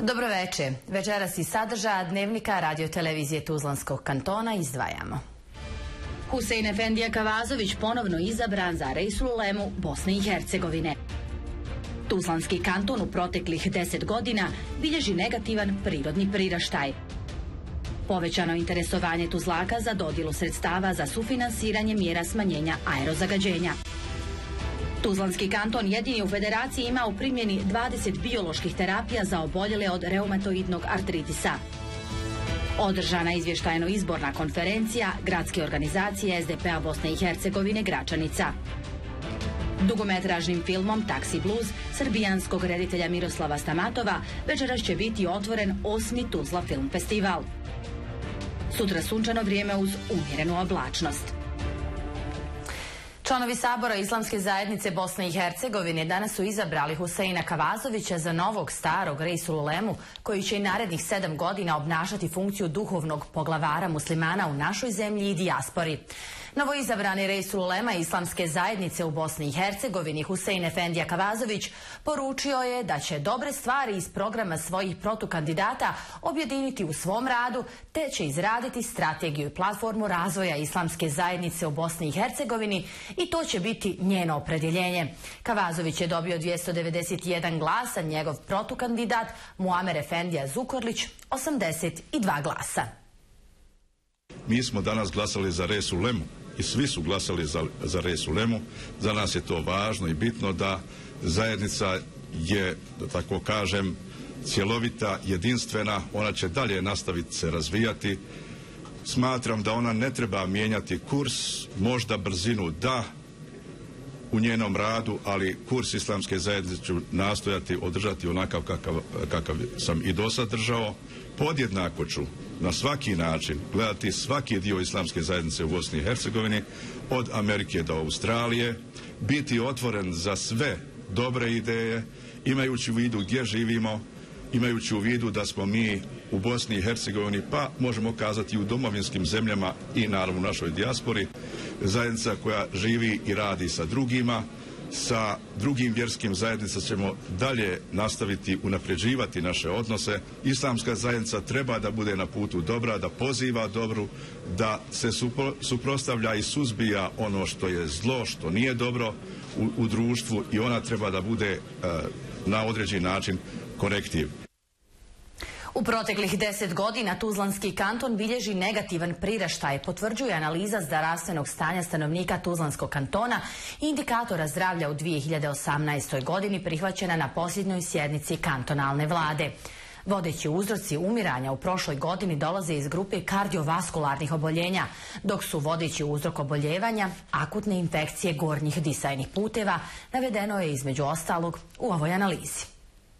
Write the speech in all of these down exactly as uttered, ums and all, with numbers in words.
Dobroveče. Večeras iz sadržaja dnevnika radiotelevizije Tuzlanskog kantona izdvajamo. Husein Efendija Kavazović ponovno izabran za Reisul Ulemu Bosne i Hercegovine. Tuzlanski kanton u proteklih deset godina bilježi negativan prirodni priraštaj. Povećano interesovanje Tuzlaka za dodjelu sredstava za sufinansiranje mjera smanjenja aerozagađenja. Tuzlanski kanton jedini u federaciji ima u primjeni dvadeset bioloških terapija za oboljele od reumatoidnog artritisa. Održana izvještajno izborna konferencija Gradske organizacije S D P-a Bosne i Hercegovine Gračanica. Dugometražnim filmom Taksi Blues srbijanskog reditelja Miroslava Stamatova večeras će biti otvoren osmi Tuzla film festival. Sutra sunčano vrijeme uz umjerenu oblačnost. Članovi Sabora Islamske zajednice Bosne i Hercegovine danas su izabrali Huseina Kavazovića za novog starog Reisul Ulemu, koji će i narednih sedam godina obnašati funkciju duhovnog poglavara muslimana u našoj zemlji i dijaspori. Novoizabrani Reisul Ulema Islamske zajednice u Bosni i Hercegovini Husein Efendija Kavazović poručio je da će dobre stvari iz programa svojih protukandidata objediniti u svom radu, te će izraditi strategiju i platformu razvoja Islamske zajednice u Bosni i Hercegovini i to će biti njeno opredjeljenje. Kavazović je dobio dvjesto devedeset jedan glasa, njegov protukandidat Muamer Efendija Zukorlić osamdeset dva glasa. Mi smo danas glasali za Reisul Ulemu i svi su glasali za, za Reisul Ulemu. Za nas je to važno i bitno da zajednica je, da tako kažem, cjelovita, jedinstvena, ona će dalje nastaviti se razvijati. Smatram da ona ne treba mijenjati kurs, možda brzinu da u njenom radu, ali kurs Islamske zajednice ću nastojati održati onakav kakav, kakav sam i do sad držao. Podjednako ću na svaki način gledati svaki dio Islamske zajednice u Bosni i Hercegovini, od Amerike do Australije, biti otvoren za sve dobre ideje, imajući u vidu gdje živimo, imajući u vidu da smo mi u Bosni i Hercegovini, pa možemo kazati u domovinskim zemljama i naravno u našoj dijaspori, zajednica koja živi i radi sa drugima, sa drugim vjerskim zajednicama ćemo dalje nastaviti unapređivati naše odnose. Islamska zajednica treba da bude na putu dobra, da poziva dobru, da se suprotstavlja i suzbija ono što je zlo, što nije dobro u, u društvu i ona treba da bude uh, na određeni način korektiv. U proteklih deset godina Tuzlanski kanton bilježi negativan priraštaj, potvrđuje analiza zdravstvenog stanja stanovnika Tuzlanskog kantona i indikatora zdravlja u dvije hiljade osamnaestoj godini prihvaćena na posljednjoj sjednici kantonalne vlade. Vodeći uzroci umiranja u prošloj godini dolaze iz grupe kardiovaskularnih oboljenja, dok su vodeći uzrok oboljevanja akutne infekcije gornjih disajnih puteva, navedeno je između ostalog u ovoj analizi.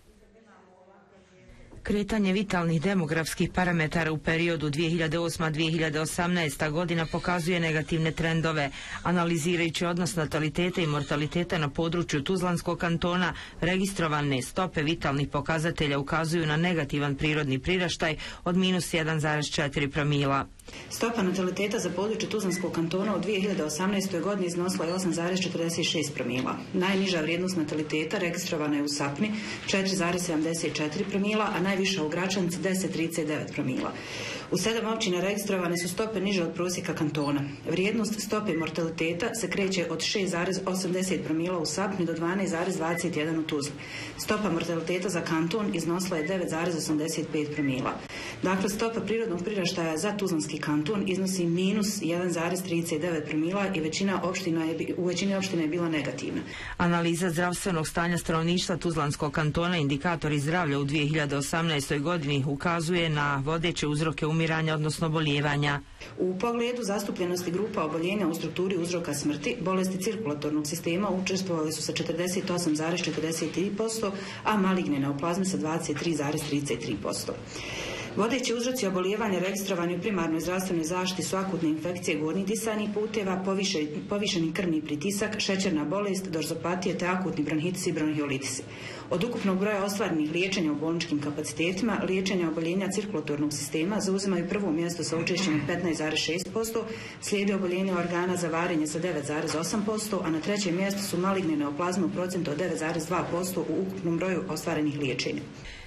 Kretanje vitalnih demografskih parametara u periodu dvije hiljade osma do dvije hiljade osamnaesta godina pokazuje negativne trendove. Analizirajući odnos nataliteta i mortaliteta na području Tuzlanskog kantona, registrovane stope vitalnih pokazatelja ukazuju na negativan prirodni priraštaj od minus jedan zarez četiri promila. Stopa nataliteta za područje Tuzlanskog kantona u dvije hiljade osamnaestoj godini iznosila je osam zarez četrdeset šest promila. Najniža vrijednost nataliteta registrovana je u Sapni četiri zarez sedamdeset četiri promila, a najviša u Gračanici deset zarez trideset devet promila. U sedam općina registrovane su stope niže od prosjeka kantona. Vrijednost stope mortaliteta se kreće od šest zarez osamdeset promila u Sapni do dvanaest zarez dvadeset jedan u Tuzli. Stopa mortaliteta za kanton iznosila je devet zarez osamdeset pet promila. Dakle, stopa prirodnog priraštaja za Tuzlanski kanton iznosi minus jedan zarez trideset devet promila i većina opština je, u većini opština je bila negativna. Analiza zdravstvenog stanja stanovništva Tuzlanskog kantona, indikatori zdravlja u dvije hiljade osamnaestoj godini ukazuje na vodeće uzroke umiranja, odnosno oboljevanja. U pogledu zastupljenosti grupa oboljenja u strukturi uzroka smrti, bolesti cirkulatornog sistema učestvovali su sa četrdeset osam zarez četrdeset tri posto, a maligne neoplazme sa dvadeset tri zarez trideset tri posto. Vodeći uzroci obolijevanja registrovani u primarnoj zdravstvenoj zaštiti su akutne infekcije gornjih disajnih puteva, povišeni, povišeni krvni pritisak, šećerna bolest, dorzopatije te akutni bronhitis i bronhiolitisi. Od ukupnog broja ostvarenih liječenja u bolničkim kapacitetima, liječenja oboljenja cirkulatornog sistema zauzimaju prvo mjesto sa učešćem petnaest zarez šest posto, slijede oboljenje organa za varenje sa devet zarez osam posto, a na trećem mjestu su maligne neoplazme u procentu od devet zarez dva posto u ukupnom broju ostvarenih liječenja.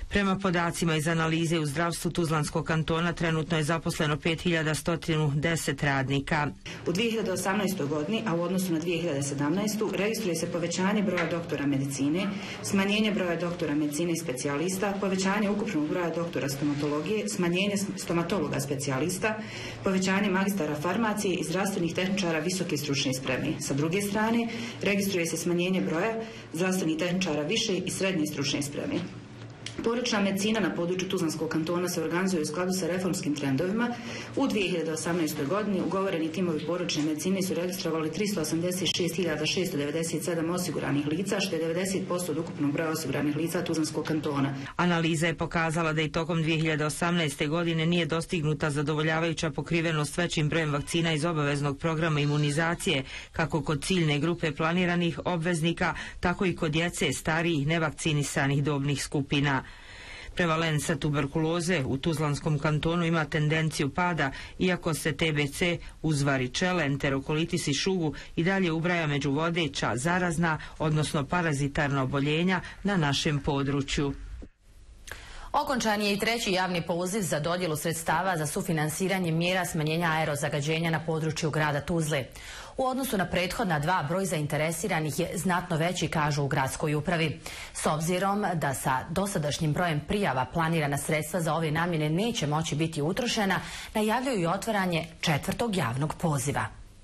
Prema podacima iz analize u zdravstvu Tuzlanskog kantona trenutno je zaposleno pet hiljada sto deset radnika. U dvije hiljade osamnaestoj godini, a u odnosu na dvije hiljade sedamnaestu. registruje se povećanje broja doktora medicine, smanjenje broja doktora medicine i specijalista, povećanje ukupnog broja doktora stomatologije, smanjenje stomatologa specijalista, povećanje magistara farmacije i zdravstvenih tehničara visoke stručne spreme. Sa druge strane, registruje se smanjenje broja zdravstvenih tehničara više i srednje stručne spreme. Porodična medicina na području Tuzlanskog kantona se organizuje u skladu sa reformskim trendovima. U dvije hiljade osamnaestoj. godini ugovoreni timovi porodične medicine su registrovali tristo osamdeset šest hiljada šesto devedeset sedam osiguranih lica, što je devedeset posto od ukupnog broja osiguranih lica Tuzlanskog kantona. Analiza je pokazala da i tokom dvije hiljade osamnaeste. godine nije dostignuta zadovoljavajuća pokrivenost većim brojem vakcina iz obaveznog programa imunizacije, kako kod ciljne grupe planiranih obveznika, tako i kod djece starijih nevakcinisanih dobnih skupina. Prevalenca tuberkuloze u Tuzlanskom kantonu ima tendenciju pada, iako se T B C uz varičele, enterokolitis i šugu i dalje ubraja među vodeća zarazna, odnosno parazitarna oboljenja na našem području. Okončan je i treći javni poziv za dodjelu sredstava za sufinansiranje mjera smanjenja aerozagađenja na području grada Tuzle. U odnosu na prethodna dva, broj zainteresiranih je znatno veći, kažu u gradskoj upravi. S obzirom da sa dosadašnjim brojem prijava planirana sredstva za ove namjene neće moći biti utrošena, najavljuju i otvaranje četvrtog javnog poziva.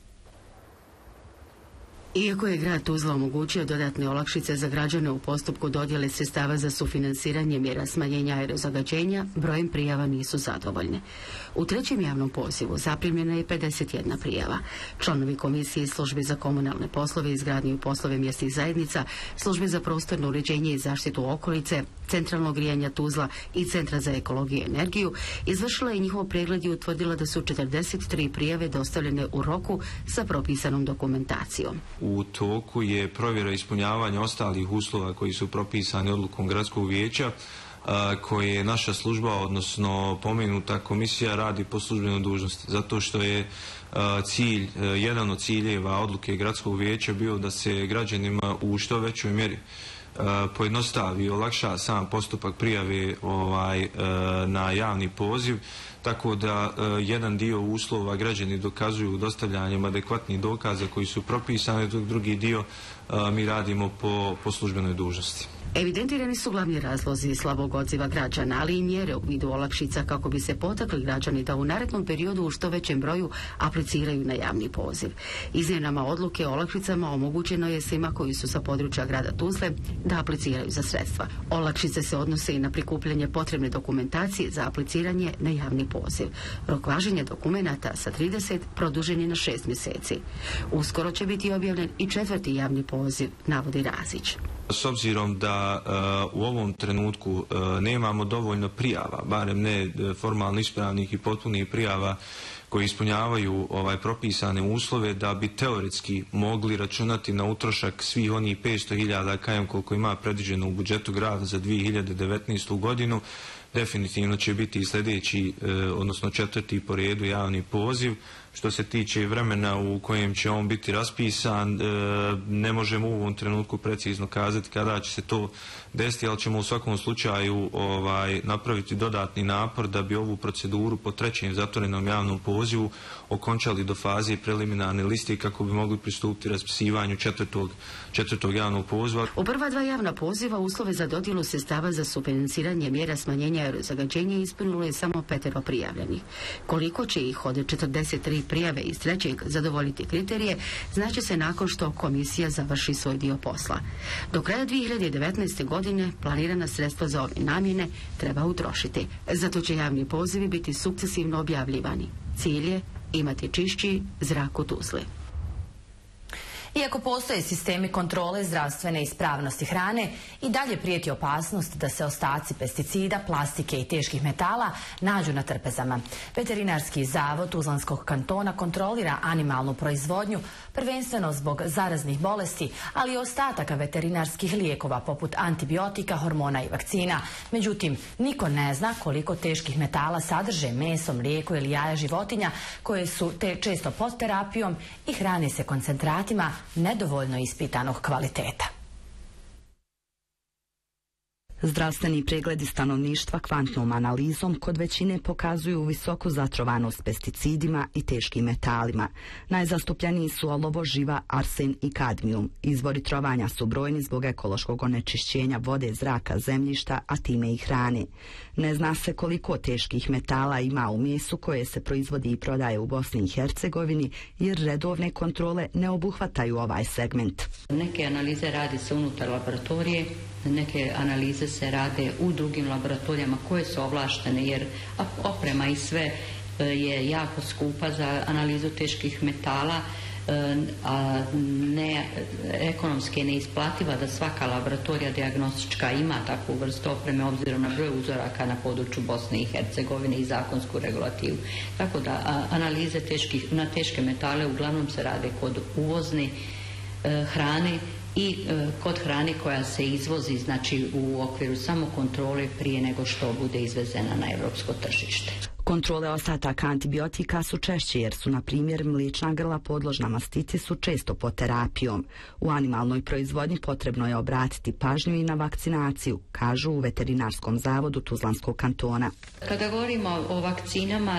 Iako je grad Tuzla omogućio dodatne olakšice za građane u postupku dodjele sredstava za sufinansiranje mjera smanjenja aerozagađenja, brojem prijava nisu zadovoljne. U trećem javnom pozivu zaprimljena je pedeset jedna prijava. Članovi komisije iz Službe za komunalne poslove, izgradnju i poslove mjesnih zajednica, Službe za prostorno uređenje i zaštitu okolice, Centralnog grijanja Tuzla i Centra za ekologiju i energiju izvršila je njihov pregled i utvrdila da su četrdeset tri prijave dostavljene u roku sa propisanom dokumentacijom. U toku je provjera ispunjavanja ostalih uslova koji su propisani odlukom gradskog vijeća, koje je naša služba, odnosno pomenuta komisija, radi po službenoj dužnosti. Zato što je cilj, jedan od ciljeva odluke gradskog vijeća bio da se građanima u što većoj mjeri pojednostavi i olakša sam postupak prijave ovaj, na javni poziv, tako da jedan dio uslova građani dokazuju dostavljanjem adekvatnih dokaza koji su propisani, dok drugi dio mi radimo po, po službenoj dužnosti. Evidentirani su glavni razlozi slabog odziva građana, ali i mjere u vidu olakšica kako bi se potakli građani da u narednom periodu u što većem broju apliciraju na javni poziv. Izmjenama odluke o olakšicama omogućeno je svima koji su sa područja grada Tuzle da apliciraju za sredstva. Olakšice se odnose i na prikupljanje potrebne dokumentacije za apliciranje na javni poziv. Rok važenja dokumenata sa trideset produžen je na šest mjeseci. Uskoro će biti objavljen i četvrti javni poziv, navodi Razić. S obzirom da uh, u ovom trenutku uh, nemamo dovoljno prijava, barem ne formalno ispravnih i potpunih prijava koji ispunjavaju ovaj propisane uslove, da bi teoretski mogli računati na utrošak svih onih petsto hiljada kajem koliko ima predviđeno u budžetu grada za dvije hiljade devetnaestu. godinu, definitivno će biti i sljedeći, eh, odnosno četvrti po redu javni poziv. Što se tiče vremena u kojem će on biti raspisan, eh, ne možemo u ovom trenutku precizno kazati kada će se to desiti, ali ćemo u svakom slučaju ovaj, napraviti dodatni napor da bi ovu proceduru po trećem zatvorenom javnom pozivu okončali do faze preliminarne liste kako bi mogli pristupiti raspisivanju četvrtog, četvrtog javnog poziva. U prva dva javna poziva uslove za dodjelu sredstava za sufinansiranje mjera smanjenja aerozagađenja ispunilo je samo petero prijavljenih. Koliko će ih od četrdeset tri prijave iz trećeg zadovoljiti kriterije, znači se nakon što komisija završi svoj dio posla. Do kraja dvije hiljade devetnaeste. godine planirana sredstva za ove namjene treba utrošiti. Zato će javni pozivi biti sukcesivno objavljivani. Cilj je imati čišći zrak u Tuzli. Iako postoje sistemi kontrole zdravstvene ispravnosti hrane, i dalje prijeti opasnost da se ostaci pesticida, plastike i teških metala nađu na trpezama. Veterinarski zavod Tuzlanskog kantona kontrolira animalnu proizvodnju, prvenstveno zbog zaraznih bolesti, ali i ostataka veterinarskih lijekova poput antibiotika, hormona i vakcina. Međutim, niko ne zna koliko teških metala sadrže meso, mlijeko ili jaja životinja koje su te često pod terapijom i hrane se koncentratima nedovoljno ispitanog kvaliteta. Zdravstveni pregledi stanovništva kvantnom analizom kod većine pokazuju visoku zatrovanost pesticidima i teškim metalima. Najzastupljeniji su olovo, živa, arsen i kadmijum. Izvori trovanja su brojni zbog ekološkog onečišćenja vode, zraka, zemljišta, a time i hrane. Ne zna se koliko teških metala ima u mesu koje se proizvodi i prodaje u Bosni i Hercegovini, jer redovne kontrole ne obuhvataju ovaj segment. Neke analize radi se unutar laboratorije, neke analize se rade u drugim laboratorijama koje su ovlaštene, jer oprema i sve je jako skupa za analizu teških metala, a ne, ekonomski je neisplativa da svaka laboratorija dijagnostička ima takvu vrstu opreme obzirom na broj uzoraka na području Bosne i Hercegovine i zakonsku regulativu. Tako da analize teških, na teške metale uglavnom se rade kod uvozne e, hrane i e, kod hrane koja se izvozi, znači u okviru samo kontrole prije nego što bude izvezena na europsko tržište. Kontrole ostataka antibiotika su češće jer su, na primjer, mliječna grla podložna mastitisu često pod terapijom. U animalnoj proizvodnji potrebno je obratiti pažnju i na vakcinaciju, kažu u Veterinarskom zavodu Tuzlanskog kantona. Kada govorimo o vakcinama,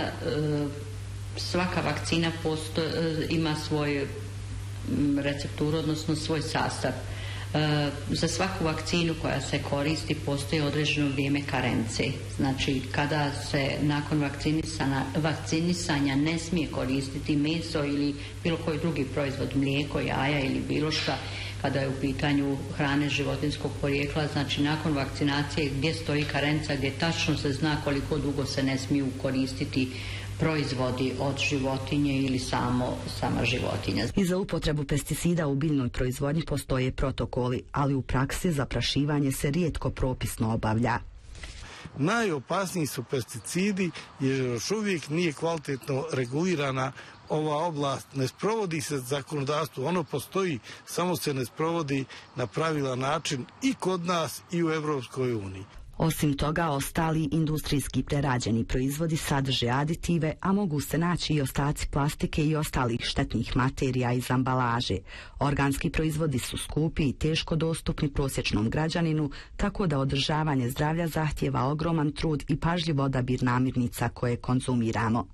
svaka vakcina posto, ima svoj recepturu, odnosno svoj sastav. Za svaku vakcinu koja se koristi postoji određeno vrijeme karence. Znači, kada se nakon vakcinisanja ne smije koristiti meso ili bilo koji drugi proizvod, mlijeko, jaja ili bilo šta, kada je u pitanju hrane životinjskog porijekla, znači nakon vakcinacije gdje stoji karenca, gdje tačno se zna koliko dugo se ne smiju koristiti proizvodi od životinje ili samo sama životinja. I za upotrebu pesticida u biljnoj proizvodnji postoje protokoli, ali u praksi zaprašivanje se rijetko propisno obavlja. Najopasniji su pesticidi jer još uvijek nije kvalitetno regulirana ova oblast, ne sprovodi se zakonodavstvo, ono postoji, samo se ne sprovodi na pravilan način i kod nas i u Europskoj uniji. Osim toga, ostali industrijski prerađeni proizvodi sadrže aditive, a mogu se naći i ostaci plastike i ostalih štetnih materija iz ambalaže. Organski proizvodi su skupi i teško dostupni prosječnom građaninu, tako da održavanje zdravlja zahtijeva ogroman trud i pažljiv odabir namirnica koje konzumiramo.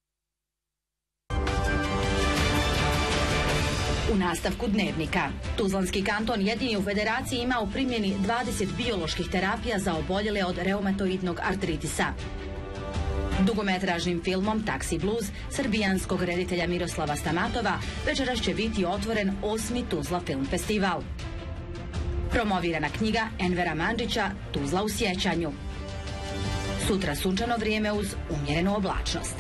U nastavku dnevnika, Tuzlanski kanton jedini u federaciji ima u primjeni dvadeset bioloških terapija za oboljele od reumatoidnog artritisa. Dugometražnim filmom Taxi Blues srbijanskog reditelja Miroslava Stamatova večeras će biti otvoren osmi Tuzla film festival. Promovirana knjiga Envera Mandžića Tuzla u sjećanju. Sutra sunčano vrijeme uz umjerenu oblačnost.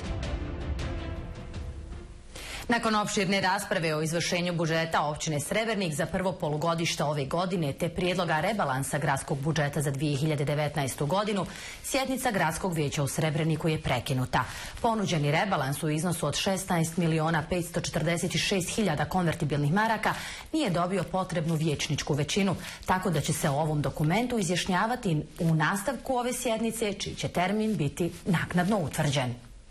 Nakon opširne rasprave o izvršenju budžeta općine Srebrnik za prvo polugodište ove godine te prijedloga rebalansa gradskog budžeta za dvije hiljade devetnaestu. godinu, sjednica Gradskog vijeća u Srebrniku je prekinuta. Ponuđeni rebalans u iznosu od šesnaest miliona petsto četrdeset šest hiljada konvertibilnih maraka nije dobio potrebnu vijećničku većinu, tako da će se o ovom dokumentu izjašnjavati u nastavku ove sjednice, čiji će termin biti naknadno utvrđen.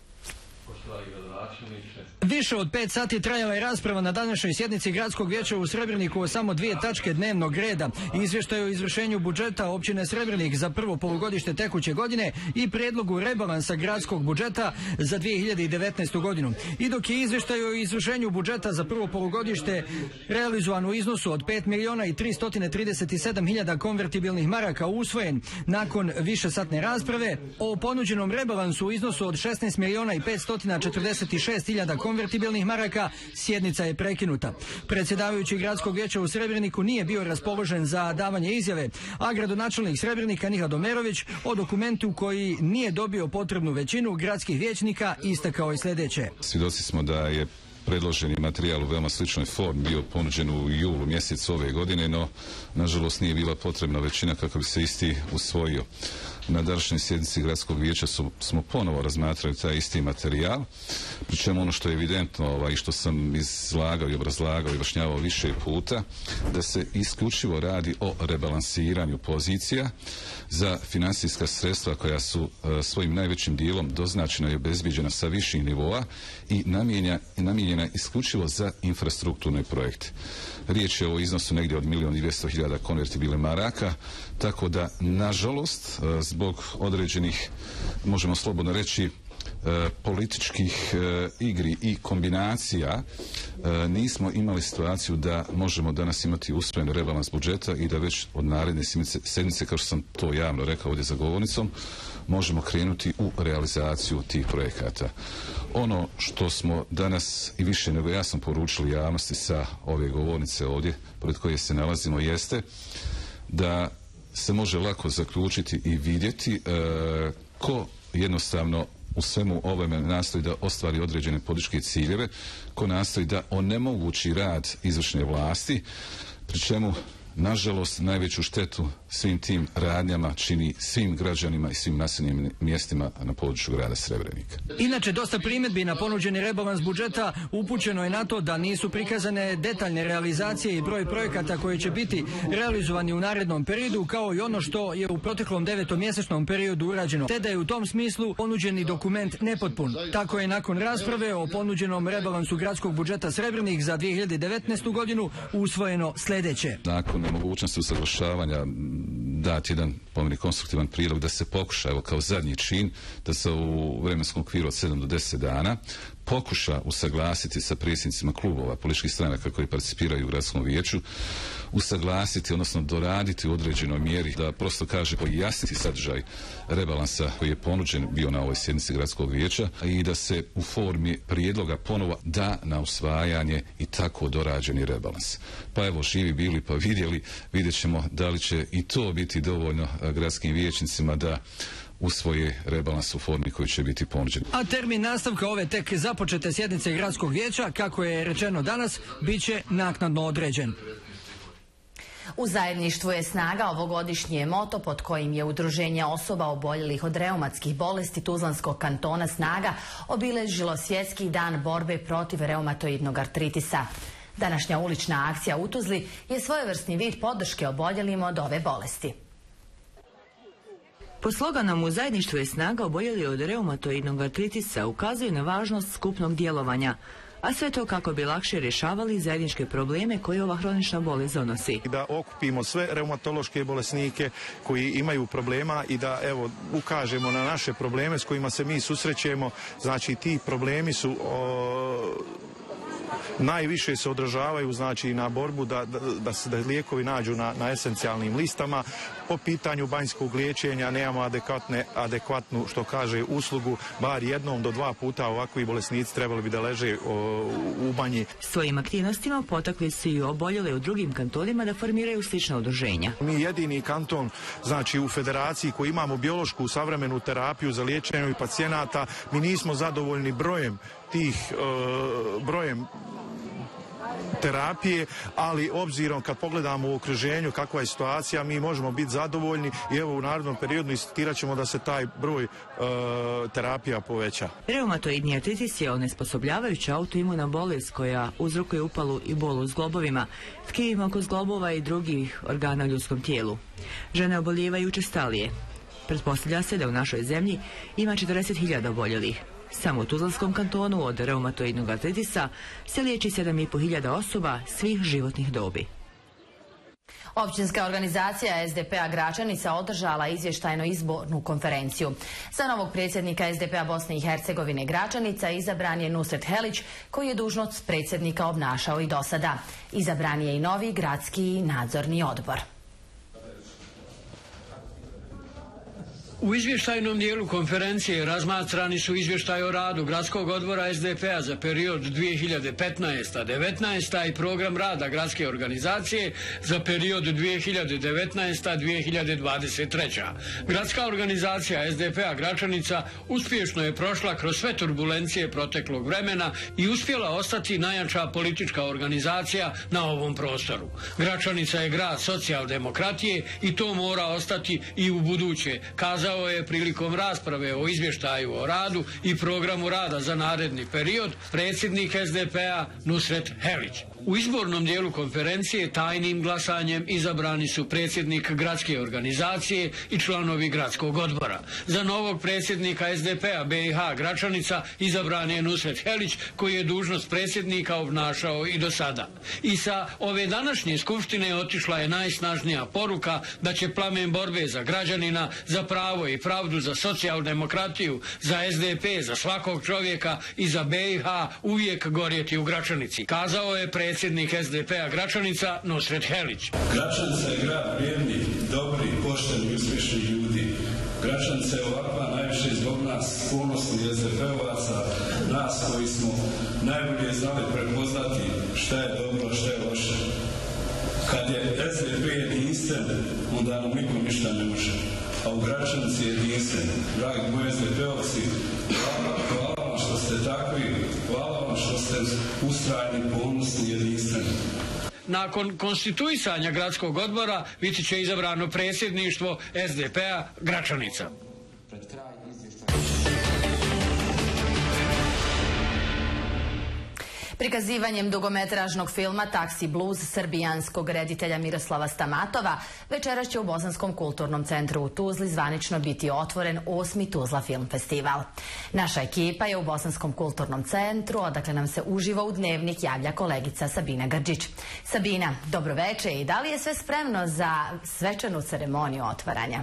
Više od pet sati trajala je rasprava na današnjoj sjednici Gradskog vijeća u Srebrniku o samo dvije tačke dnevnog reda, izvještaj o izvršenju budžeta općine Srebrnik za prvo polugodište tekuće godine i prijedlogu rebalansa gradskog budžeta za dvije hiljade devetnaestu. godinu. I dok je izvještaj o izvršenju budžeta za prvo polugodište realizovan u iznosu od pet miliona i tristo trideset sedam hiljada konvertibilnih maraka usvojen nakon višesatne rasprave, o ponuđenom rebalansu u iznosu od šesnaest miliona i petsto četrdeset šest hiljada konvertibilnih maraka sjednica je prekinuta. Predsjedavajući Gradskog vijeća u Srebrniku nije bio raspoložen za davanje izjave, a gradonačelnik Srebrnika Niha Domerović o dokumentu koji nije dobio potrebnu većinu gradskih vijećnika istakao je sljedeće. Svjedoci smo da je predloženi materijal u veoma sličnoj formi bio ponuđen u julu mjesecu ove godine, no nažalost nije bila potrebna većina kako bi se isti usvojio. Na današnjoj sjednici gradskog vijeća su, smo ponovo razmatrali taj isti materijal, pri čemu ono što je evidentno ovaj, i što sam izlagao i obrazlagao i objašnjavao više puta, da se isključivo radi o rebalansiranju pozicija za financijska sredstva koja su e, svojim najvećim dijelom doznačena i obezbijeđena sa viših nivoa i namijenjena, namijenjena isključivo za infrastrukturne projekte. Riječ je o iznosu negdje od milijun i dvjesto hiljada konvertibile maraka, tako da, nažalost, e, zbog određenih, možemo slobodno reći, E, političkih e, igri i kombinacija e, nismo imali situaciju da možemo danas imati usvojen rebalans budžeta i da već od naredne sedmice, kao što sam to javno rekao ovdje za govornicom, možemo krenuti u realizaciju tih projekata. Ono što smo danas i više nego jasno poručili javnosti sa ove govornice ovdje, pored koje se nalazimo, jeste da se može lako zaključiti i vidjeti e, ko jednostavno u svemu ovome nastoji da ostvari određene političke ciljeve, ko nastoji da onemogući rad izvršne vlasti, pri čemu, nažalost, najveću štetu svim tim radnjama čini svim građanima i svim naseljenim mjestima na području grada Srebrenika. Inače, dosta primjedbi na ponuđeni rebalans budžeta upućeno je na to da nisu prikazane detaljne realizacije i broj projekata koji će biti realizovani u narednom periodu, kao i ono što je u proteklom devetomjesečnom periodu urađeno, te da je u tom smislu ponuđeni dokument nepotpun. Tako je nakon rasprave o ponuđenom rebalansu gradskog budžeta Srebrenik za dvije hiljade devetnaestu godinu usvojeno sljedeće. Nakon nemogućnosti usaglašavanja dati jedan, po meni, konstruktivan prijedlog da se pokuša, evo kao zadnji čin, da se u vremenskom okviru od sedam do deset dana pokuša usaglasiti sa predsjednicima klubova političkih stranaka koji participiraju u gradskom vijeću, usaglasiti, odnosno doraditi u određenoj mjeri, da prosto kaže pojasniti sadržaj rebalansa koji je ponuđen bio na ovoj sjednici gradskog vijeća i da se u formi prijedloga ponovo da na usvajanje i tako dorađeni rebalans. Pa evo, živi bili pa vidjeli, vidjet ćemo da li će i to biti dovoljno gradskim vijećnicima da usvoje rebalans u formi koji će biti ponuđen. A termin nastavka ove tek započete sjednice gradskog vijeća, kako je rečeno danas, bit će naknadno određen. U zajedništvu je snaga ovogodišnje moto pod kojim je Udruženje osoba oboljelih od reumatskih bolesti Tuzlanskog kantona Snaga obilježilo svjetski dan borbe protiv reumatoidnog artritisa. Današnja ulična akcija u Tuzli je svojevrsni vid podrške oboljelima od ove bolesti. Po sloganom "U zajedništvu je snaga oboljeli od reumatoidnog artritisa" ukazuje na važnost skupnog djelovanja, a sve to kako bi lakše rješavali zajedničke probleme koje ova hronična bolest donosi. Da okupimo sve reumatološke bolesnike koji imaju problema i da, evo, ukažemo na naše probleme s kojima se mi susrećemo. Znači, ti problemi su o, najviše se odražavaju, znači, na borbu da, da, da se da lijekovi nađu na, na esencijalnim listama. Po pitanju banjskog liječenja nemamo adekvatne, adekvatnu, što kaže, uslugu, bar jednom do dva puta ovakvi bolesnici trebali bi da leže o, u banji. Svojim aktivnostima potakli su i oboljele u drugim kantonima da formiraju slična udruženja. Mi jedini kanton, znači, u federaciji koji imamo biološku savremenu terapiju za liječenje pacijenata, mi nismo zadovoljni brojem tih, uh, brojem terapije, ali obzirom kad pogledamo u okruženju kakva je situacija, mi možemo biti zadovoljni i evo u narednom periodu insistirat ćemo da se taj broj e, terapija poveća. Reumatoidni artritis je onesposobljavajuća autoimuna bolest koja uzrokuje upalu i bol u zglobovima, tkivima oko zglobova i drugih organa u ljudskom tijelu. Žene obolijevaju učestalije. Pretpostavlja se da u našoj zemlji ima četrdeset hiljada oboljelih. Samo u Tuzlanskom kantonu od reumatoidnog artritisa se liječi sedam i pol hiljada osoba svih životnih dobi. Općinska organizacija es de pe-a Gračanica održala izvještajno izbornu konferenciju. Za novog predsjednika es de pe-a Bosne i Hercegovine Gračanica izabran je Nusret Helić, koji je dužnost predsjednika obnašao i do sada. Izabran je i novi gradski nadzorni odbor. U izvještajnom dijelu konferencije razmatrani su izvještaj o radu Gradskog odbora es de pe-a za period dvije hiljade petnaesta do devetnaesta. i program rada gradske organizacije za period dvije hiljade devetnaesta do dvije hiljade dvadeset treća. Gradska organizacija es de pe-a Gračanica uspješno je prošla kroz sve turbulencije proteklog vremena i uspjela ostati najjača politička organizacija na ovom prostoru. Gračanica je grad socijaldemokratije i to mora ostati i u buduće, kazao kazao je prilikom rasprave o izvještaju o radu i programu rada za naredni period predsjednik S D P-a Nusret Helić. U izbornom dijelu konferencije tajnim glasanjem izabrani su predsjednik gradske organizacije i članovi gradskog odbora. Za novog predsjednika S D P-a B i H Gračanica izabran je Nusret Helić, koji je dužnost predsjednika obnašao i do sada. I sa ove današnje skupštine otišla je najsnažnija poruka da će plamen borbe za građanina, za pravo i pravdu, za socijaldemokratiju, za S D P, za svakog čovjeka i za B i H uvijek gorjeti u Gračanici, kazao je predsjednik S D P-a Gračanica Nusret Helić. Gračanica je grad vrijednih, dobrih, poštenih i uspješnih ljudi. Gračanica je ovakva najviše zbog nas, ponosnih S D P-ovaca, nas koji smo najbolje znali prepoznati šta je dobro, šta je loše. Kad je S D P jedinstven, onda nam niko ništa ne može. A u Gračanici je jedinstven. Dragi moji S D P-ovci, hvala, hvala vam što ste takvi, hvala vam što ste ustrajni, ponosni, jedinstveni. Nakon konstituisanja gradskog odbora biti će izabrano predsjedništvo S D P-a Gračanica. Prikazivanjem dugometražnog filma Taksi Blues srbijanskog reditelja Miroslava Stamatova večeras će u Bosanskom kulturnom centru u Tuzli zvanično biti otvoren osmi Tuzla film festival. Naša ekipa je u Bosanskom kulturnom centru, odakle nam se uživo u Dnevnik javlja kolegica Sabina Grđić. Sabina, dobroveče, i da li je sve spremno za svečanu ceremoniju otvaranja?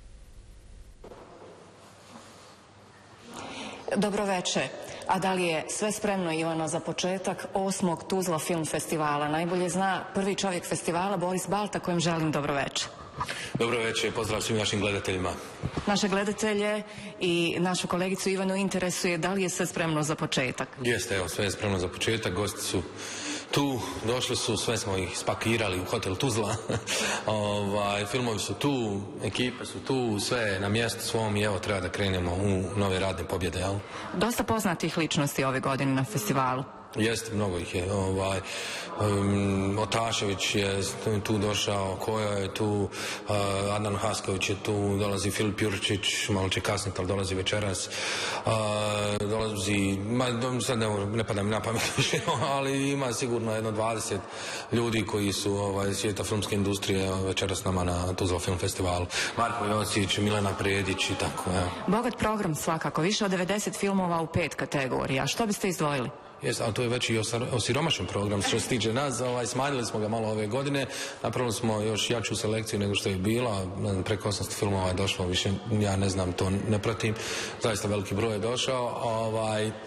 Dobroveče. A da li je sve spremno, Ivana, za početak osmog Tuzla film festivala? Najbolje zna prvi čovjek festivala, Boris Balta, kojem želim dobroveče. Dobroveče, pozdrav svim našim gledateljima. Naše gledatelje i našu kolegicu Ivanu interesuje da li je sve spremno za početak. Jeste, evo, sve je spremno za početak, gosti su tu, došli su, sve smo ih spakirali u hotel Tuzla, ovaj, filmovi su tu, ekipe su tu, sve je na mjestu svom i evo treba da krenemo u nove radne pobjede, jel? Dosta poznatih ličnosti ove godine na festivalu. Jeste, mnogo ih je. Ovaj, um, Otašević je tu došao, Koja je tu, uh, Adnan Hasković je tu, dolazi Filip Jurčić, malo će kasniti, ali dolazi večeras. Uh, dolazi, ma, sad ne, ne pada mi na pamet, ali ima sigurno jedno dvadeset ljudi koji su ovaj, svijeta filmske industrije večeras nama na Tuzla film festivalu. Marko Josić, Milena Predić i tako. Ja. Bogat program svakako, više od devedeset filmova u pet kategorija. Što biste izdvojili? Jes, ali to je već i osiromašen program što se tiče nas, ovaj, smanjili smo ga malo ove godine, napravili smo još jaču selekciju nego što je bila, preko osamsto filmova je došlo, više ja ne znam, to ne pratim, zaista veliki broj je došao, ovaj, uh,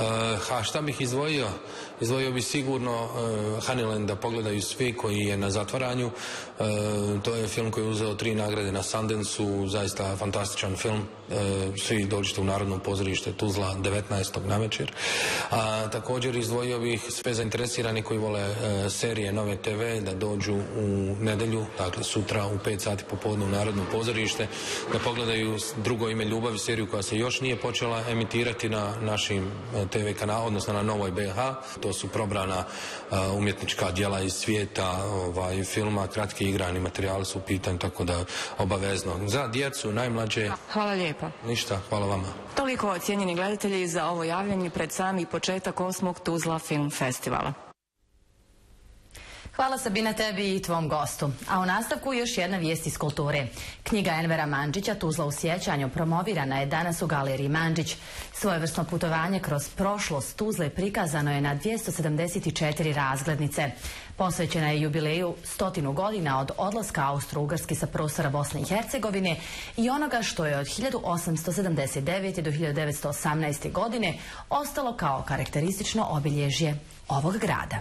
a šta bih izdvojio? Izdvojio bi sigurno uh, Honeyland da pogledaju svi koji je na zatvaranju, uh, to je film koji je uzeo tri nagrade na Sundance-u, zaista fantastičan film, uh, svi dođite u Narodno pozorište Tuzla devetnaestog navečer. A također izdvojio bih sve zainteresirani koji vole e, serije Nove te ve da dođu u nedjelju, dakle sutra u pet sati popodne u Narodno pozorište, da pogledaju Drugo ime ljubavi, seriju koja se još nije počela emitirati na našim te ve kanalu, odnosno na Novoj be ha. To su probrana e, umjetnička djela iz svijeta, ovaj, filma, kratki igrani materijali su u pitanju, tako da obavezno. Za djecu, najmlađe... Hvala lijepa. Ništa, hvala vama. Toliko cijenjeni gledatelji za ovo javljanje pred sami početak osmog Tuzla film festivala. Hvala Sabina tebi i tvom gostu. A u nastavku još jedna vijest iz kulture. Knjiga Envera Mandžića Tuzla u sjećanju promovirana je danas u galeriji Mandžić. Svojevrsno putovanje kroz prošlost Tuzle prikazano je na dvjesto sedamdeset četiri razglednice. Posvećena je jubileju stotinu godina od odlaska Austro-Ugarske sa prostora Bosne i Hercegovine i onoga što je od hiljadu osamsto sedamdeset devete do hiljadu devetsto osamnaeste. godine ostalo kao karakteristično obilježje ovog grada.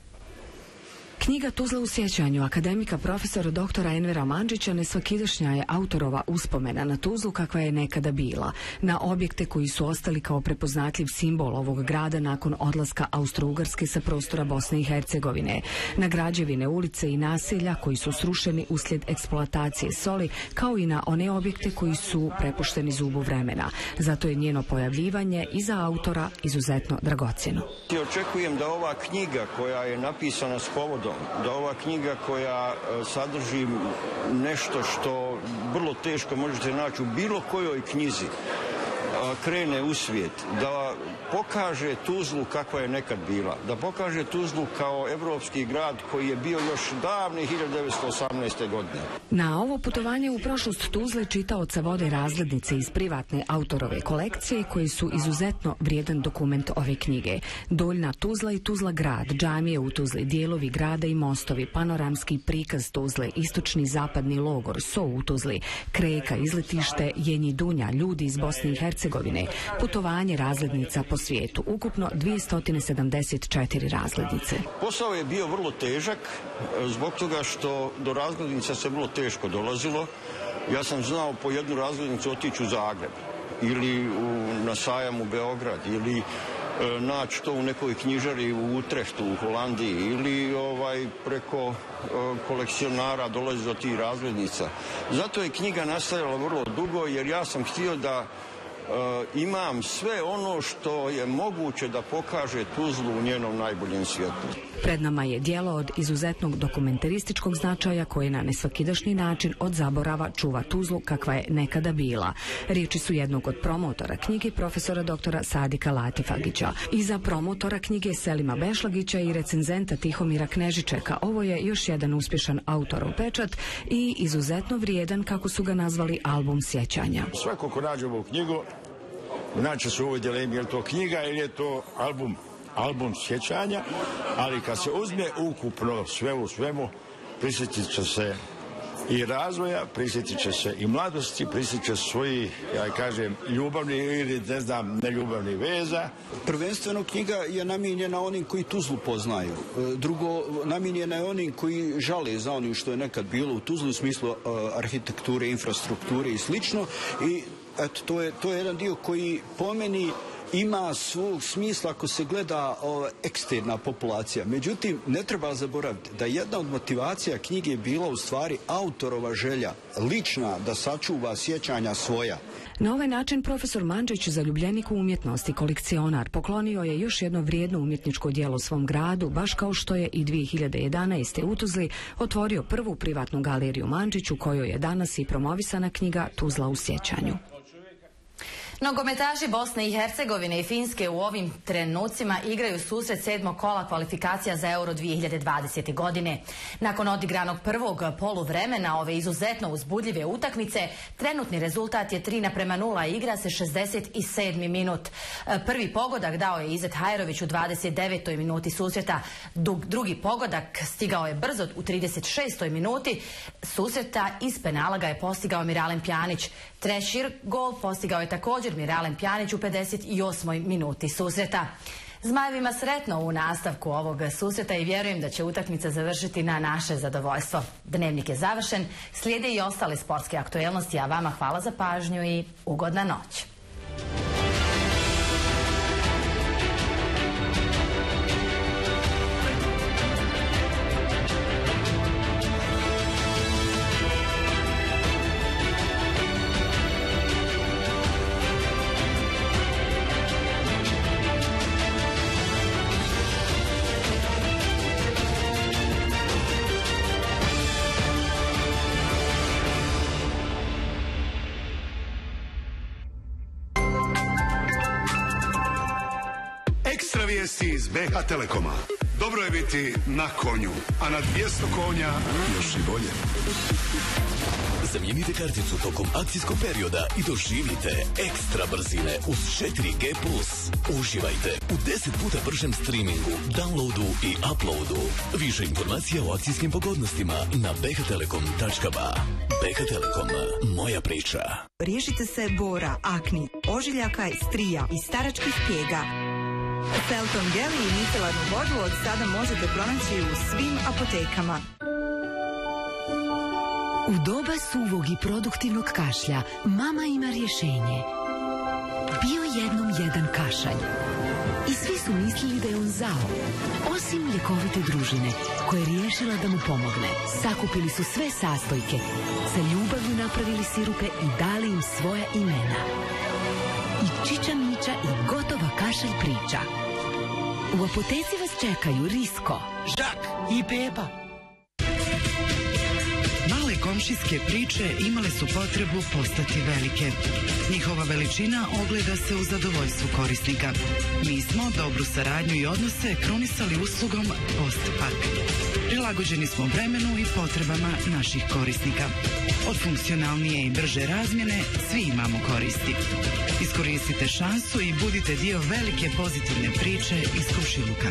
Knjiga Tuzla u sjećanju akademika profesora doktora Envera Mandžića nesvakidašnja je autorova uspomena na Tuzlu kakva je nekada bila, na objekte koji su ostali kao prepoznatljiv simbol ovog grada nakon odlaska Austro-Ugarske sa prostora Bosne i Hercegovine, na građevine, ulice i naselja koji su srušeni uslijed eksploatacije soli, kao i na one objekte koji su prepušteni zubu vremena. Zato je njeno pojavljivanje i za autora izuzetno dragocjeno. Očekujem da ova knjiga koja je napisana s povodom to da ova knjiga koja sadrži nešto što vrlo teško možete naći u bilo kojoj knjizi, krene u svijet, da pokaže Tuzlu kakva je nekad bila, da pokaže Tuzlu kao evropski grad koji je bio još davne hiljadu devetsto osamnaeste. godine. Na ovo putovanje u prošlost Tuzle čitaoca vode razglednice iz privatne autorove kolekcije koji su izuzetno vrijedan dokument ove knjige. Doljna Tuzla i Tuzla grad, džamije u Tuzli, dijelovi grada i mostovi, panoramski prikaz Tuzle, istočni zapadni logor, so u Tuzli, Kreka, izletište, Jenji Dunja, ljudi iz Bosne i Hercegovine, putovanje razglednica po svijetu, ukupno dvjesto sedamdeset četiri razglednice. Posao je bio vrlo težak zbog toga što do razglednica se vrlo teško dolazilo. Ja sam znao po jednu razglednicu otići u Zagreb ili u, na sajam u Beograd ili e, naći to u nekoj knjižari u Utrehtu u Holandiji ili ovaj, preko e, kolekcionara dolazi do tih razglednica. Zato je knjiga nastajala vrlo dugo jer ja sam htio da Uh, imam sve ono što je moguće da pokaže Tuzlu u njenom najboljem svijetu. Pred nama je djelo od izuzetnog dokumentarističkog značaja koje na nesvakidašnji način od zaborava čuva Tuzlu kakva je nekada bila. Riječi su jednog od promotora knjige profesora doktora Sadika Latifagića. Iza promotora knjige Selima Bešlagića i recenzenta Tihomira Knežičeka ovo je još jedan uspješan autorov pečat i izuzetno vrijedan, kako su ga nazvali, album sjećanja. Svako ko nađe ovu knjigu znači su u ovoj dilemi, je li to knjiga ili je to album, album sjećanja, ali kad se uzme ukupno sve u svemu, prisjetit će se i razvoja, prisjetit će se i mladosti, prisjetit će svojih, ja kažem, ljubavni ili ne znam, neljubavni veza. Prvenstveno knjiga je namijenjena onim koji Tuzlu poznaju. Drugo, namijenjena je onim koji žale za onim što je nekad bilo u Tuzlu u smislu uh, arhitekture, infrastrukture i slično. I eto, to je, to je jedan dio koji po meni ima svog smisla ako se gleda o, eksterna populacija. Međutim, ne treba zaboraviti da jedna od motivacija knjige je bila u stvari autorova želja, lična, da sačuva sjećanja svoja. Na ovaj način profesor Mandžić, zaljubljenik u umjetnosti, kolekcionar, poklonio je još jedno vrijedno umjetničko djelo svom gradu, baš kao što je i dvije hiljade jedanaeste. u Tuzli otvorio prvu privatnu galeriju Mandžić u kojoj je danas i promovisana knjiga Tuzla u sjećanju. Nogometaši Bosne i Hercegovine i Finske u ovim trenucima igraju susret sedmog kola kvalifikacija za Euro dvije hiljade dvadesete. godine. Nakon odigranog prvog poluvremena ove izuzetno uzbudljive utakmice, trenutni rezultat je tri naprema nula, igra se šezdeset sedmi minut. Prvi pogodak dao je Izet Hajrović u dvadeset devetoj minuti susreta. Drugi pogodak stigao je brzo u trideset šestoj minuti susreta. Iz penala ga je postigao Miralem Pjanić. Treći gol postigao je također Miralem Pjanić u pedeset osmoj minuti susreta. Zmajevima sretno u nastavku ovog susreta i vjerujem da će utakmica završiti na naše zadovoljstvo. Dnevnik je završen, slijede i ostale sportske aktuelnosti, a vama hvala za pažnju i ugodna noć. Iz B H Telekoma. Dobro je biti na konju, a na dvjesto konja još i bolje. Zamijenite karticu tokom akcijskog perioda i doživite ekstra brzine uz četiri G plus. Uživajte u deset puta bržem streamingu, downloadu i uploadu. Više informacija o akcijskim pogodnostima na b h telekom tačka b a. B H Telekom, moja priča. Riješite se bora, akni, ožiljaka, strija i staračkih pjega. Felton gel i micelarnu vodu od sada možete pronaći u svim apotekama. U doba suvog i produktivnog kašlja mama ima rješenje. Bio jednom jedan kašalj. I svi su mislili da je on zao. Osim ljekovite družine, koja je riješila da mu pomogne. Sakupili su sve sastojke, sa ljubavlju napravili sirupe i dali im svoja imena. I čiča miča i gotova kašalj priča. U apoteci vas čekaju Risko, Žak i Beba. Male komšijske priče imale su potrebu postati velike. Njihova veličina ogleda se u zadovoljstvu korisnika. Mi smo dobru saradnju i odnose krunisali uslugom Postpark. Prilagođeni smo vremenu i potrebama naših korisnika. Od funkcionalnije i brže razmjene svi imamo koristi. Iskoristite šansu i budite dio velike pozitivne priče iz komšiluka.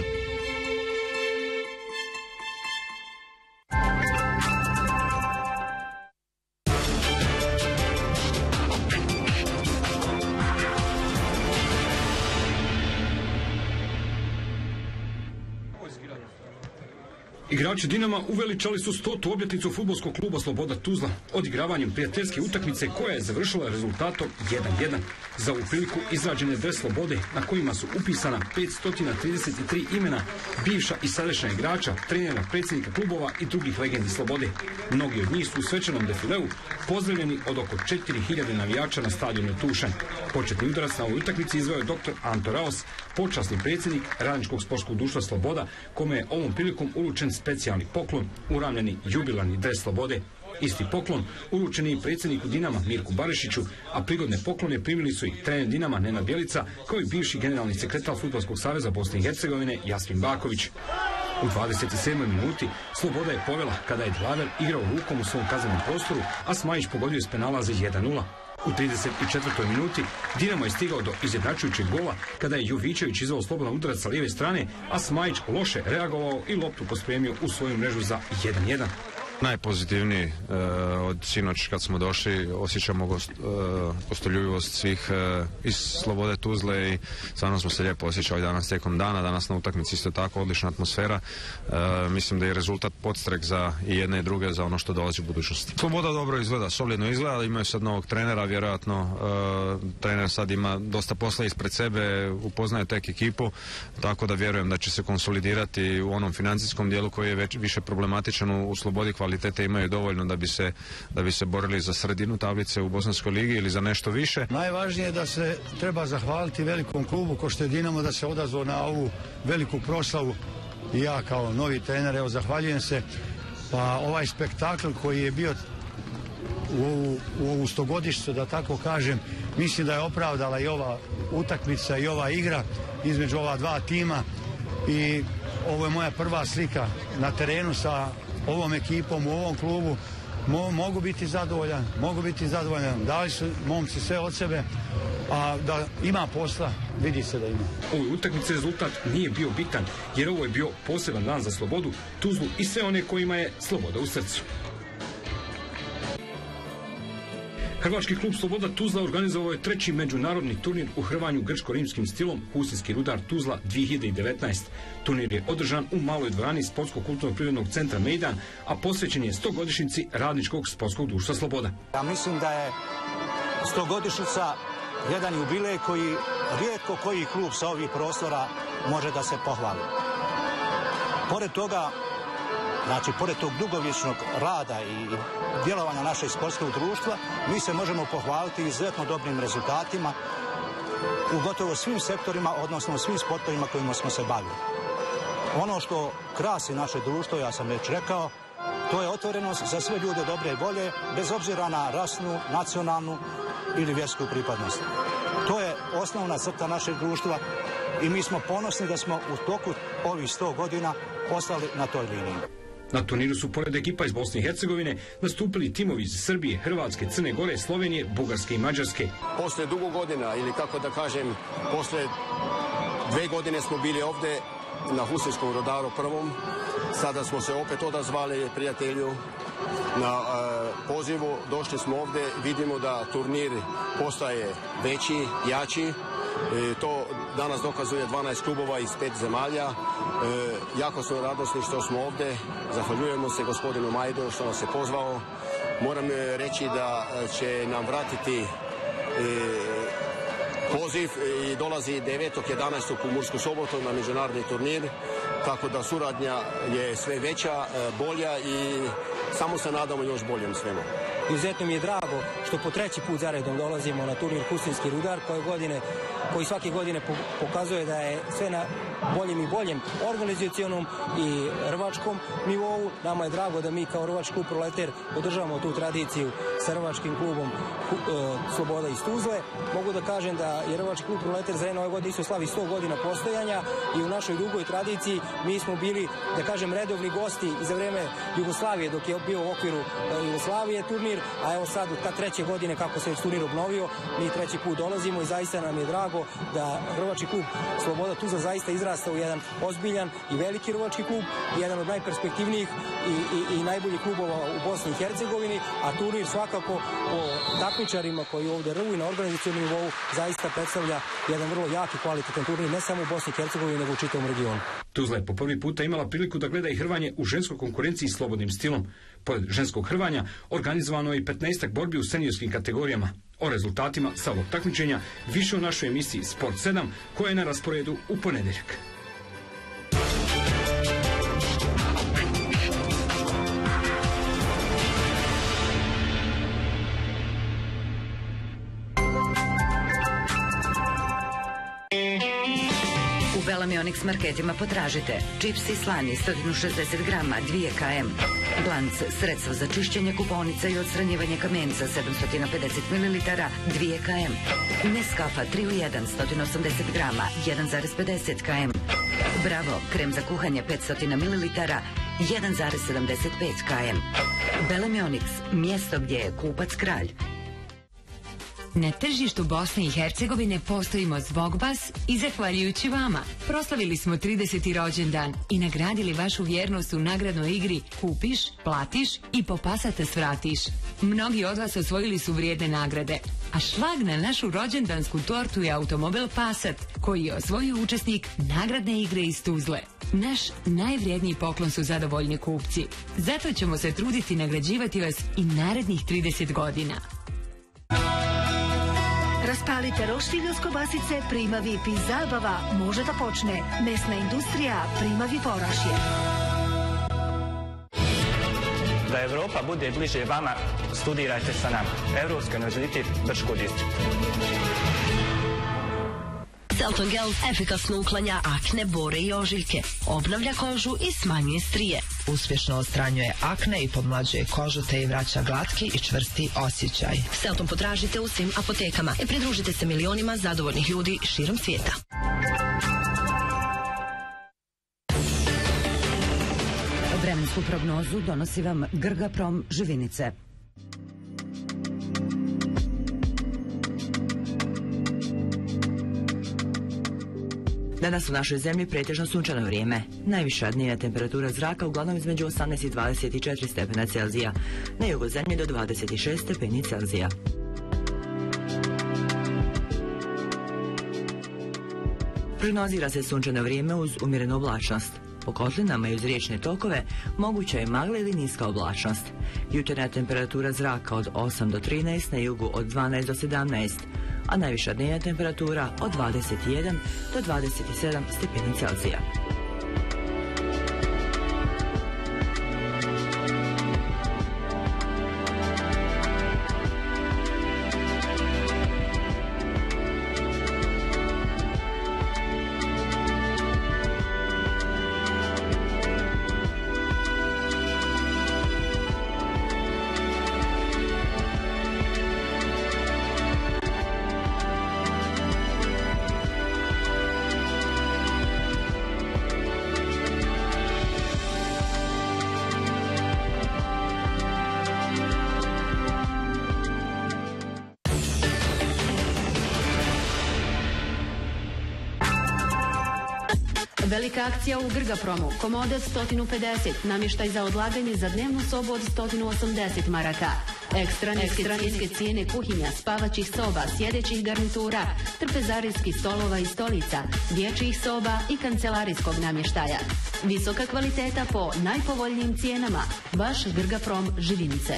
Igrači Dinama uveličali su stotu obljetnicu fudbalskog kluba Sloboda Tuzla odigravanjem prijateljske utakmice koja je završila rezultatom jedan jedan. Za ovu priliku izrađen je dres Slobode na kojima su upisana petsto trideset tri imena bivša i sadašnja igrača, trenera, predsjednika klubova i drugih legendi Slobode. Mnogi od njih su u svečanom defileu pozdravljeni od oko četiri hiljade navijača na stadionu Tušanj. Početni udarac na ovoj utakmici izveo je doktor Anto Raos, počasni predsjednik Radničkog sportskog društva Sloboda, kome je ovom prilikom uručen specijalni poklon, uramljeni jubilarni dres Slobode. Isti poklon uručen je i predsjedniku Dinama Mirku Barišiću, a prigodne poklone primili su i trener Dinama Nenad Bjelica, kao i bivši generalni sekretar Fudbalskog saveza Bosne i Hercegovine Jasmin Baković. U dvadeset sedmoj minuti Sloboda je povela kada je Dlaver igrao rukom u svom kaznenom prostoru, a Smajić pogodio iz penala za jedan nula. U trideset četvrtoj minuti Dinamo je stigao do izjednačujućeg gola kada je Jovićević izveo slobodan udarac sa lijeve strane, a Smajić loše reagovao i loptu pospremio u svoju mrežu za jedan jedan. Najpozitivniji e, od sinoć kad smo došli, osjećamo gost, e, gostoljubivost svih e, iz Slobode Tuzle i stvarno smo se lijepo osjećali danas tijekom dana, danas na utakmici isto tako odlična atmosfera. E, mislim da je rezultat podstrek za i jedne i druge za ono što dolazi u budućnosti. Sloboda dobro izgleda, solidno izgleda, imaju sad novog trenera, vjerojatno e, trener sad ima dosta posla ispred sebe, upoznaje tek ekipu, tako da vjerujem da će se konsolidirati u onom financijskom dijelu koji je već više problematičan u, u Slobodi. Kvalitete imaju dovoljno da bi se, da bi se borili za sredinu tablice u Bosanskoj ligi ili za nešto više. Najvažnije je da se treba zahvaliti velikom klubu ko što je Dinamo da se odazvao na ovu veliku proslavu i ja kao novi trener, evo zahvaljujem se. Pa ovaj spektakl koji je bio u ovu, u ovu stogodištu, da tako kažem, mislim da je opravdala i ova utakmica i ova igra između ova dva tima i ovo je moja prva slika na terenu sa ovom ekipom, u ovom klubu. Mo, mogu biti zadovoljan, mogu biti zadovoljan. Dali su momci sve od sebe, a da ima posla, vidi se da ima. Ovoj utakmici rezultat nije bio bitan, jer ovo je bio poseban dan za Slobodu, Tuzlu i sve one kojima je sloboda u srcu. Hrvački klub Sloboda Tuzla organizovao je treći međunarodni turnir u hrvanju grčko-rimskim stilom Husinski rudar Tuzla dvije hiljade devetnaest. Turnir je održan u maloj dvorani Sportsko-kulturno-privrednog centra Mejdan, a posvećen je stogodišnjici Radničkog sportskog društva Sloboda. Ja mislim da je stogodišnjica jedan jubilej koji rijetko koji klub sa ovih prostora može da se pohvali. Pored toga, znači, pored tog dugovječnog rada i djelovanja našeg sportskog društva, mi se možemo pohvaliti izuzetno dobrim rezultatima u gotovo svim sektorima, odnosno u svim sportovima kojima smo se bavili. Ono što krasi naše društvo, ja sam već rekao, to je otvorenost za sve ljude dobre volje, bez obzira na rasnu, nacionalnu ili vjersku pripadnost. To je osnovna crta našeg društva i mi smo ponosni da smo u toku ovih sto godina ostali na toj liniji. Na turniru su pored ekipa iz Bosne i Hercegovine nastupili timovi iz Srbije, Hrvatske, Crne Gore, Slovenije, Bugarske i Mađarske. Posle dugo godina, ili kako da kažem, posle dve godine smo bili ovde na Husinskom rudaru prvom. Sada smo se opet odazvali prijatelju na e, pozivu. Došli smo ovde, vidimo da turnir postaje veći, jači. E, to danas dokazuje dvanaest klubova iz pet zemalja. E, jako smo radosni što smo ovde. Zahvaljujemo se gospodinu Majdu što nas je pozvao. Moram reći da će nam vratiti e, poziv i dolazi devetog jedanaestog u Mursku Sobotu na međunarodni turnir. Tako da suradnja je sve veća, bolja i samo se nadamo još boljem svemu. Izuzetno mi je drago što po treći put zaredom dolazimo na turnir Husinski Rudar koje godine, koji svake godine pokazuje da je sve na boljem i boljem organizacionom i rvačkom nivou. Nama je drago da mi kao rvački klub Proleter održavamo tu tradiciju sa rvačkim klubom Sloboda iz Tuzle. Mogu da kažem da je rvački klub Proleter Zrenjanin ove godine isto slavi sto godina postojanja i u našoj dugoj tradiciji mi smo bili, da kažem, redovni gosti i za vreme Jugoslavije dok je bio u okviru Jugoslavije turnir, a evo sad ta treće godine kako se već turnir obnovio, mi treći put dolazimo i zaista nam je drago da rvački klub Sloboda Tuzla zaista izrasta u jedan ozbiljan i veliki rvački klub, jedan od najperspektivnijih i, i, i najboljih klubova u Bosni i Hercegovini, a turnir svakako po takmičarima koji ovdje rvu i na organizacionom nivou zaista predstavlja jedan vrlo jak i kvalitetan turnir, ne samo u Bosni i Hercegovini, nego u čitavom regionu. Tuzla je po prvi puta imala priliku da gleda i hrvanje u ženskoj konkurenciji slobodnim stilom. Pored ženskog hrvanja, organizovano je i petnaestak borbi u seniorskim kategorijama. O rezultatima sa ovog takmičenja više u našoj emisiji Sport sedam, koja je na rasporedu u ponedjeljak. U Belamionix marketima potražite čipsi slani sto šezdeset grama dvije kilograma, Blanc sredstvo za čišćenje kupovnica i odstranjivanje kamenca sedamsto pedeset mililitara dvije kilograma, Nescafa tri u jedan sto osamdeset grama jedan zarez pedeset kilograma, Bravo krem za kuhanje petsto mililitara jedan zarez sedamdeset pet kilograma. Belamionix, mjesto gdje je kupac kralj. Na tržištu Bosne i Hercegovine postojimo zbog vas i zahvaljujući vama. Proslavili smo trideseti rođendan i nagradili vašu vjernost u nagradnoj igri Kupiš, platiš i po Passata svratiš. Mnogi od vas osvojili su vrijedne nagrade, a šlag na našu rođendansku tortu je automobil Passat, koji je osvojio učesnik nagradne igre iz Tuzle. Naš najvrijedniji poklon su zadovoljni kupci. Zato ćemo se truditi nagrađivati vas i narednih trideset godina. Raspalite roštilj s kobasice, prima V I P zabava, može da počne. Mesna industrija, prima V I P Orašje. Da Evropa bude bliže vama, studirajte sa nama. Evropski univerzitet Brčko distrikt. Selton Gel efikasno uklanja akne, bore i ožiljke, obnavlja kožu i smanjuje strije. Uspješno odstranjuje akne i pomlađuje kožu te i vraća glatki i čvrsti osjećaj. Selton potražite u svim apotekama i pridružite se milionima zadovoljnih ljudi širom svijeta. Vremensku prognozu donosi vam Grgaprom Živinice. Danas u našoj zemlji pretežno sunčano vrijeme. Najviša dnevna temperatura zraka uglavnom između osamnaest i dvadeset četiri stepena Celzija. Na jugu zemlje do dvadeset šest stepeni Celzija. Prognozira se sunčano vrijeme uz umjerenu oblačnost. Po kotlinama i uz riječne tokove moguća je magla ili niska oblačnost. Jutarnja temperatura zraka od osam do trinaest, na jugu od dvanaest do sedamnaest, a najviša dnevna temperatura od dvadeset jedan do dvadeset sedam stepeni Celzija. Velika akcija u Grgapromu. Komoda sto pedeset, namještaj za odlaganje za dnevnu sobu od sto osamdeset maraka. Ekstra niske, Ekstra niske cijene kuhinja, spavaćih soba, sjedećih garnitura, trpezarijskih stolova i stolica, dječjih soba i kancelarijskog namještaja. Visoka kvaliteta po najpovoljnijim cijenama. Vaš Grgaprom Živinice.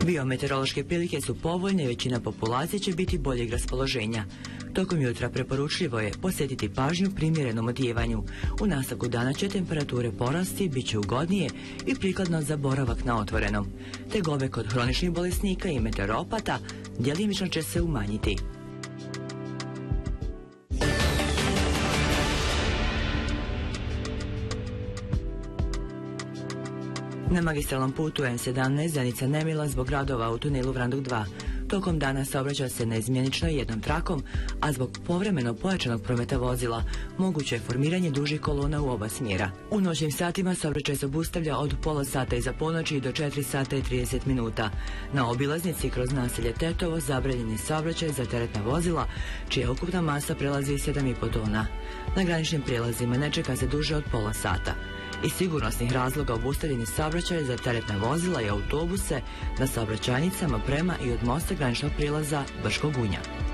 Biometeorološke prilike su povoljne i većina populacije će biti boljeg raspoloženja. Tokom jutra preporučljivo je posjetiti pažnju primjerenom odjevanju. U nastavku dana će temperature porasti, bit će ugodnije i prikladno za boravak na otvorenom. Tegobe kod hroničnih bolesnika i meteoropata djelimično će se umanjiti. Na magistralnom putu M sedamnaest Zenica Nemila zbog radova u tunelu Vranduk dva. Tokom dana saobraća se neizmjenično jednom trakom, a zbog povremeno pojačanog prometa vozila moguće je formiranje dužih kolona u oba smjera. U noćnim satima saobraćaj se obustavlja od pola sata iza ponoći do četiri sata i trideset minuta. Na obilaznici kroz naselje Tetovo zabranjen je saobraćaj za teretna vozila, čija ukupna masa prelazi sedam i po tona. Na graničnim prijelazima ne čeka se duže od pola sata. Iz sigurnosnih razloga obustavljeni saobraćaj za teretna vozila i autobuse na saobraćajnicama prema i od mosta graničnog prijelaza Brškog Gunja.